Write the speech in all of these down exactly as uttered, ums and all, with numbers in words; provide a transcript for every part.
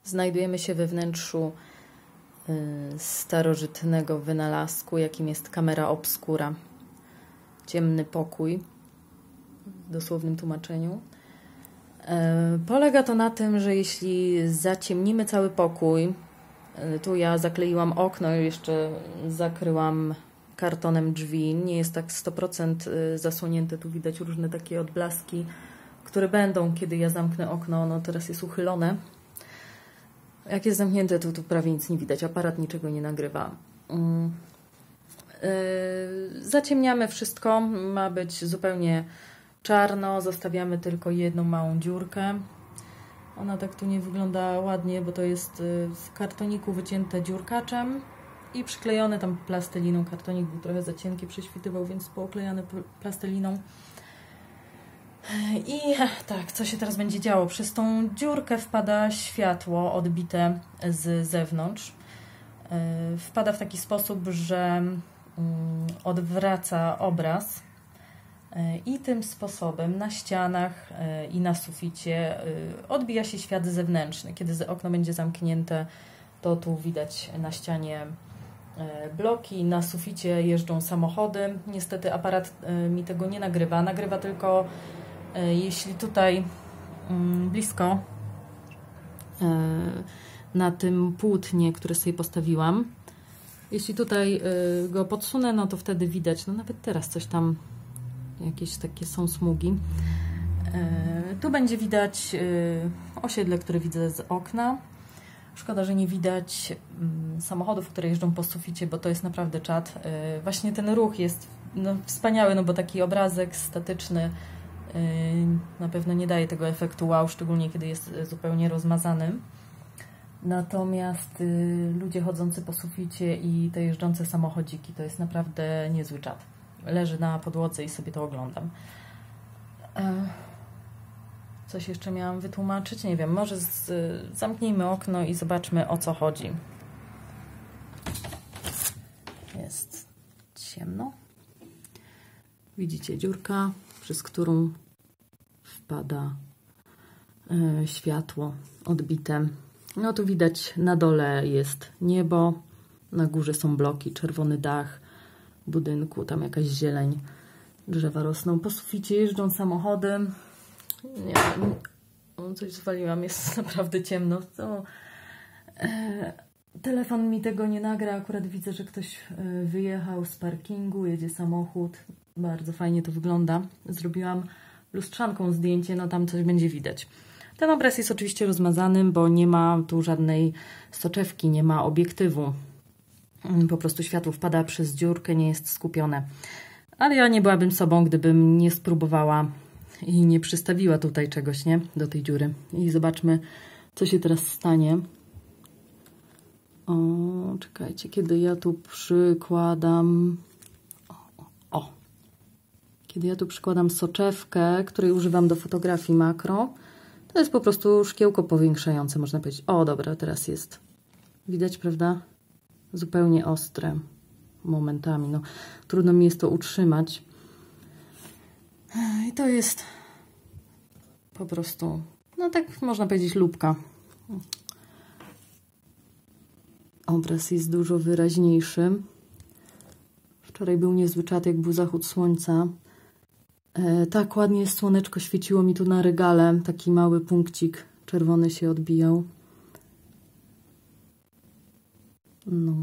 Znajdujemy się we wnętrzu starożytnego wynalazku, jakim jest camera obscura. Ciemny pokój, w dosłownym tłumaczeniu. Polega to na tym, że jeśli zaciemnimy cały pokój, tu ja zakleiłam okno i jeszcze zakryłam kartonem drzwi, nie jest tak sto procent zasłonięte, tu widać różne takie odblaski, które będą, kiedy ja zamknę okno, no teraz jest uchylone. Jak jest zamknięte, to tu prawie nic nie widać, aparat niczego nie nagrywa. Yy, zaciemniamy wszystko, ma być zupełnie czarno, zostawiamy tylko jedną małą dziurkę. Ona tak tu nie wygląda ładnie, bo to jest z kartoniku wycięte dziurkaczem i przyklejone tam plasteliną. Kartonik był trochę za cienki, prześwitywał, więc pooklejane plasteliną. I tak, co się teraz będzie działo? Przez tą dziurkę wpada światło odbite z zewnątrz. Wpada w taki sposób, że odwraca obraz i tym sposobem na ścianach i na suficie odbija się świat zewnętrzny. Kiedy okno będzie zamknięte, to tu widać na ścianie bloki, na suficie jeżdżą samochody. Niestety aparat mi tego nie nagrywa. Nagrywa tylko jeśli tutaj blisko na tym płótnie, które sobie postawiłam, jeśli tutaj go podsunę, no to wtedy widać, no nawet teraz coś tam, jakieś takie są smugi. Tu będzie widać osiedle, które widzę z okna. Szkoda, że nie widać samochodów, które jeżdżą po suficie, bo to jest naprawdę czad. Właśnie ten ruch jest no, wspaniały, no bo taki obrazek statyczny na pewno nie daje tego efektu wow, szczególnie kiedy jest zupełnie rozmazany. Natomiast ludzie chodzący po suficie i te jeżdżące samochodziki to jest naprawdę niezły czad. Leży na podłodze i sobie to oglądam. Coś jeszcze miałam wytłumaczyć? Nie wiem, może z... zamknijmy okno i zobaczmy, o co chodzi. Jest ciemno. Widzicie dziurka, przez którą wpada y, światło odbite. No tu widać, na dole jest niebo, na górze są bloki, czerwony dach budynku, tam jakaś zieleń, drzewa rosną. Po suficie jeżdżą samochody. Nie wiem, o, coś zwaliłam, jest naprawdę ciemno. To, e, telefon mi tego nie nagra, akurat widzę, że ktoś wyjechał z parkingu, jedzie samochód. Bardzo fajnie to wygląda. Zrobiłam lustrzanką zdjęcie, no tam coś będzie widać. Ten obraz jest oczywiście rozmazany, bo nie ma tu żadnej soczewki, nie ma obiektywu. Po prostu światło wpada przez dziurkę, nie jest skupione. Ale ja nie byłabym sobą, gdybym nie spróbowała i nie przystawiła tutaj czegoś, nie? Do tej dziury. I zobaczmy, co się teraz stanie. O, czekajcie, kiedy ja tu przykładam... O, kiedy ja tu przykładam soczewkę, której używam do fotografii makro, to jest po prostu szkiełko powiększające, można powiedzieć. O, dobra, teraz jest. Widać, prawda? Zupełnie ostre momentami. No, trudno mi jest to utrzymać. I to jest po prostu, no tak można powiedzieć, lupka. Obraz jest dużo wyraźniejszy. Wczoraj był niezły czad, jak był zachód słońca. E, tak ładnie słoneczko świeciło mi tu na regale. Taki mały punkcik czerwony się odbijał. No.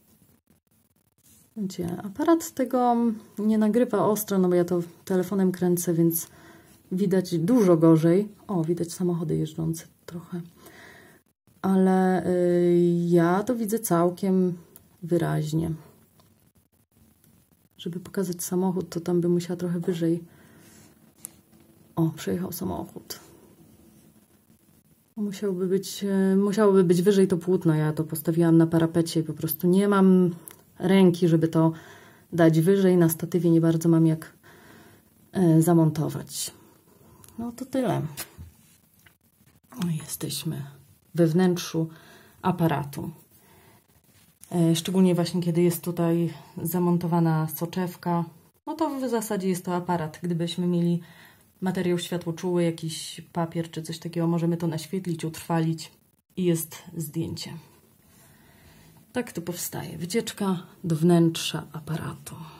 Wiecie, aparat tego nie nagrywa ostro, no bo ja to telefonem kręcę, więc widać dużo gorzej. O, widać samochody jeżdżące trochę. Ale y, ja to widzę całkiem wyraźnie. Żeby pokazać samochód, to tam bym musiała trochę wyżej. O, przejechał samochód. Musiałby być, musiałoby być wyżej to płótno. Ja to postawiłam na parapecie i po prostu nie mam ręki, żeby to dać wyżej. Na statywie nie bardzo mam jak zamontować. No to tyle. Jesteśmy we wnętrzu aparatu. Szczególnie właśnie kiedy jest tutaj zamontowana soczewka, no to w zasadzie jest to aparat. Gdybyśmy mieli materiał światłoczuły, jakiś papier czy coś takiego, możemy to naświetlić, utrwalić. i jest zdjęcie. Tak to powstaje. Wycieczka do wnętrza aparatu.